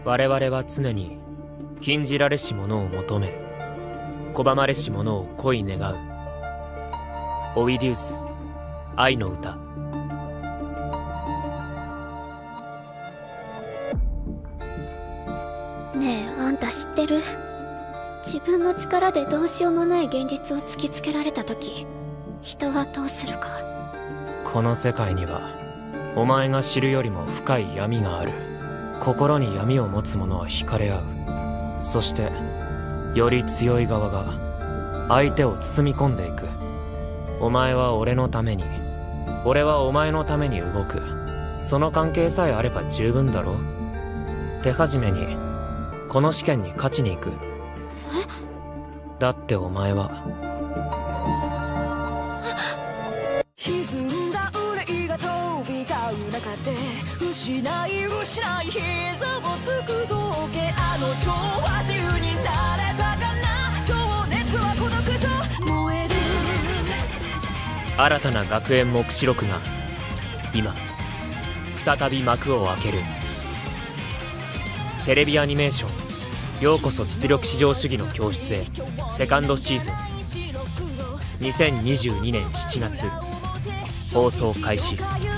我々は常に禁じられし者を求め、拒まれし者を恋願う。オイディウス、愛の歌。 ねえ、あんた知ってる？自分の力でどうしようもない現実を突きつけられた時、人はどうするか。 この世界にはお前が知るよりも深い闇がある。心に闇を持つ者は惹かれ合う。そしてより強い側が相手を包み込んでいく。お前は俺のために、俺はお前のために動く。その関係さえあれば十分だろう。手始めにこの試験に勝ちに行く。だってお前は歪んだ憂いが飛び交う中で失い膝をつく道化。あの蝶は自由になれたかな。情熱は孤独と燃える。 新たな学園黙示録が今再び幕を開ける。テレビアニメーション「ようこそ実力至上主義の教室へ」セカンドシーズン2022年7月放送開始。